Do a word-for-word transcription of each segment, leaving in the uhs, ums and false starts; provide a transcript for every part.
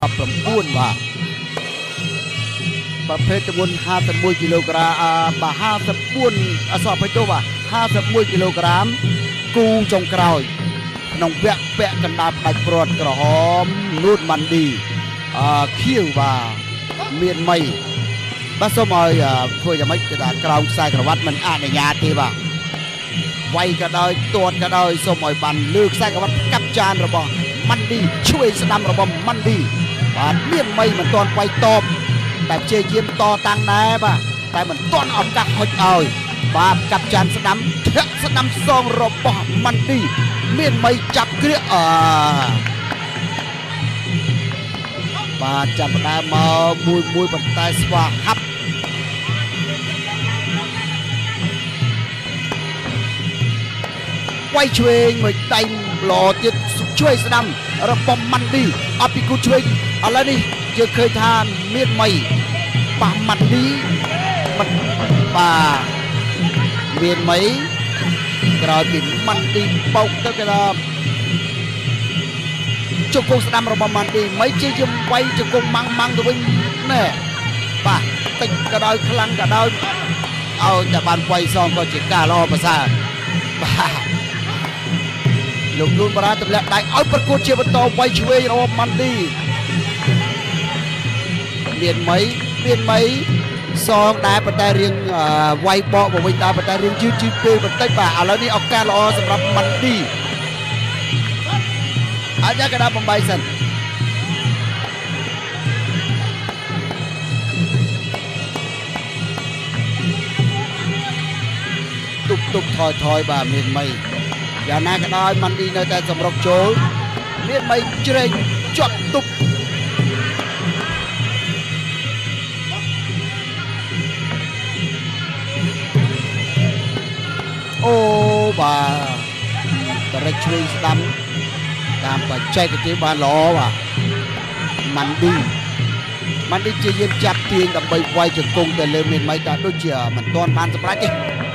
ប្រព័ន្ធបាទប្រភេទទម្ងន់ห้าสิบเอ็ดគីឡូក្រាមបាទห้าสิบเอ็ดអសបៃតូបាទห้าสิบเอ็ดគីឡូក្រាមគូចុងក្រោយក្នុងវគ្គពាក់កណ្ដាលផ្ដាច់ព្រាត់ក្រហមនួនម៉ាន់ឌីអខៀវបាទមានមីបាទសូមឲ្យធ្វើយ៉ាងម៉េចគឺថាក្រោមខ្សែក្រវ៉ាត់មិនអនុញ្ញាតទេបាទវាយក៏ដោយទាត់ក៏ដោយសូមឲ្យបានលើខ្សែក្រវ៉ាត់កាប់ចានរបស់ម៉ាន់ឌីជួយស្ដាំរបស់ម៉ាន់ឌីបាទមានមីមិនទាន់វាយតបតែព្យាយាមតតាំងដែរបាទតែមិនទាន់ឱកាសហុចឲ្យបាទកាប់ចានស្ដាំធាក់ស្ដាំសងរបស់ម៉ាន់ឌីមានមីចាប់គ្រាកអបាទចាប់ផ្ដើមមកមួយមួយប៉ុន្តែស្វាហាប់វាយឆ្វេងមួយដៃល្អទៀតជួយស្ដាំរបស់ម៉ាន់ឌីអត់ពីគូឆ្វេងឥឡូវនេះយើងឃើញថាមានមីប៉ះម៉ាន់ឌីមិនបាទមានមីក្រោយពីម៉ាន់ឌីបោកទៅគេថាជង្គង់ស្ដាំរបស់ម៉ាន់ឌីមីជាយំវាយជង្គង់ម៉ាំងម៉ាំងទៅវិញណែបាទតិចក៏ដោយខ្លាំងក៏ដោយឲ្យតែបានវាយសងក៏ជាការល្អប្រសើរបាទលោកនួនបារ៉ាទម្លាក់ដៃឲ្យប្រកួតជាបន្តវាយឆ្វេងរបស់ម៉ាន់ឌីមានមីមានមីសងដែរប៉ុន្តែរៀងវាយបកមកវិញដែរប៉ុន្តែរៀងយឺតយឺតពេកបន្តិចបាទឥឡូវនេះឱកាសល្អសម្រាប់ម៉ាន់ឌីអាចកណ្ដាលបំបីសិនទុបទុបថយថយបាទមានមីយ៉ាងណាក៏ដោយម៉ាន់ឌីនៅតែសម្រុកចូលមានមីជ្រែកជាប់ទុបអូបាទតរិចឆ្វេងស្ដាំតាមបច្ចេកទេសបានល្អបាទម៉ាន់ឌីម៉ាន់ឌីជាយាមចាប់ទាញដើម្បីវាយជង្គង់ទៅលើមានមីតែដូចជាមិនទាន់បានសម្រេចទេ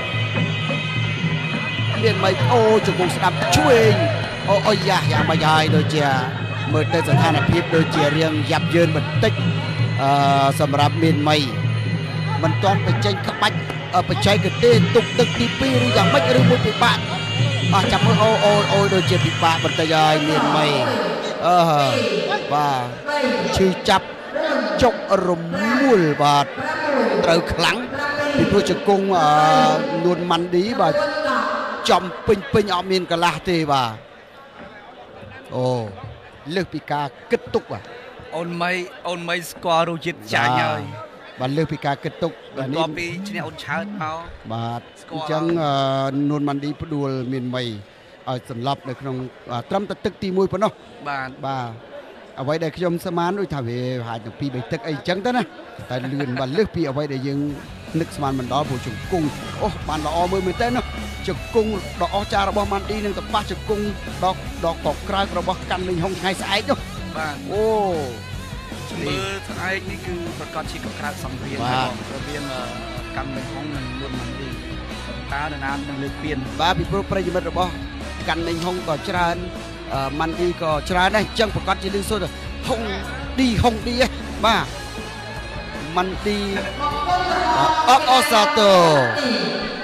មានមីអូជង្គង់ស្ដាំឆ្វេងអូអូយ៉ាយ៉ាងម៉េចហើយដូចជាមើលទៅស្ថានភាពដូចជារៀងយ៉ាប់យ៉ឺនបន្តិចអឺសម្រាប់មានមីមិនទាន់បញ្ចេញក្បាច់បច្ចេកទេសទុកទឹកទីពីរឬយ៉ាងម៉េចឬមួយពិបាកអស់ចាំមើលអូអូអូដូចជាពិបាកបន្តិចហើយមានមីអឺបាទឈឺចាប់ចុករមួលបាទត្រូវខ្លាំងពីព្រោះជង្គង់នួនម៉ាន់ឌីបាទចំពេញពេញអត់មានកន្លះទេបាទអូលើសពីការគិតទុកបាទអូនមីអូនមីស្គាល់រសជាតិចាញ់ហើយបាទលើសពីការគិតទុកបន្ទាប់ពីឈ្នះអូនឆើតមកបាទអញ្ចឹងនួនម៉ាន់ឌីផ្ដួលមានមីឲ្យសន្លប់នៅក្នុងត្រឹមតែទឹកទីមួយប៉ុណ្ណោះបាទបាទអ្វីដែលខ្ញុំស្មានដូចថាវាហាច់ទៅពីបីទឹកអីអញ្ចឹងទៅណាតែលឿនបាទលើសពីអ្វីដែលយើងនឹកស្មានមិនដល់ព្រោះជង្គង់អូបានល្អមើលមែនតើណាជង្គង់ដ៏អស្ចារ្យរបស់ម៉ាន់ឌីនឹងទៅប៉ះជង្គង់ដកដកកក្រៅរបស់កាន់លេងហុងថ្ងៃស្អែកនោះបាទអូមើលស្អែកនេះគឺប្រកាសជាកក្រៅសំរៀងរបស់រវាងកាន់លេងហុងនិងនួនម៉ាន់ឌីតើនរណានឹងលើកពានបាទពីព្រោះប្រិយមិត្តរបស់កាន់លេងហុងក៏ច្រើនម៉ាន់ឌីក៏ច្រើនដែរអញ្ចឹងប្រកាសជាលឺសូត្រហុងឌីហុងឌីបាទម៉ាន់ឌីអបអូសាតូ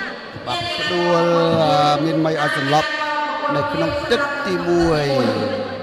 បាទផ្ដួលមានមីឲ្យសន្លប់នៅក្នុងទឹកទីមួយ